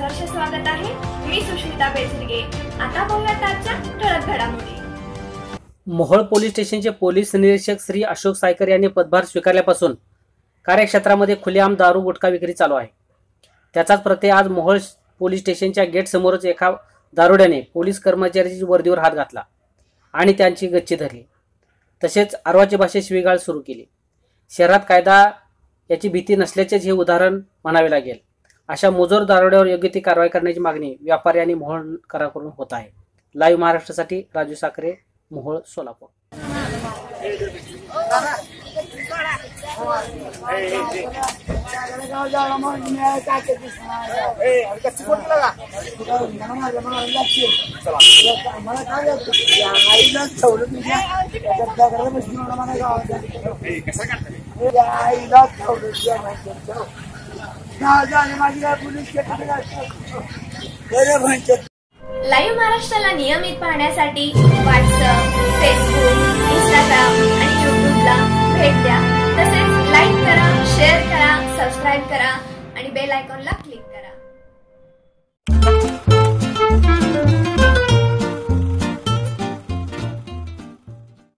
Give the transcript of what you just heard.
सहर्ष स्वागत आहे। मी सुष्मिता बेचरगे। आता पाहूयात आजच्या ठळक घडामोडी। मोहोळ पोलीस स्टेशनचे पोलीस निरीक्षक श्री अशोक सायकर यांनी पदभार स्वीकारल्यापासून कार्यक्षेत्रामध्ये खुलेआम दारू गुटखा विक्री चालू आहे। त्याचाच प्रत्यय आज मोहोळ पोलीस स्टेशनच्या गेट समोरच एका दारुड्याने पोलीस कर्मचाऱ्याच्या वर्दीवर हात घातला आणि त्यांची गच्ची धरली। तसेच अर्वाची भाषेत शिवीगाळ सुरू केली। शहरात कायदा याची भीती नसल्याचेच हे उदाहरण म्हणावे लागेल। अशा मुजोर दारुड्यावर योग्य ती कारवाई करण्याची मागणी व्यापारी आणि मोहोळकरांकडून होत आहे। लाईव्ह महाराष्ट्रासाठी राजू साखरे, मोहोळ, सोलापूर। लाईव्ह महाराष्ट्राला नियमित पाहण्यासाठी व्हॉट्सअप, फेसबुक, इंस्टाग्राम आणि यूट्यूबला भेट द्या। तसेच लाईक करा, शेअर करा, सबस्क्राईब करा आणि बेल आयकॉनला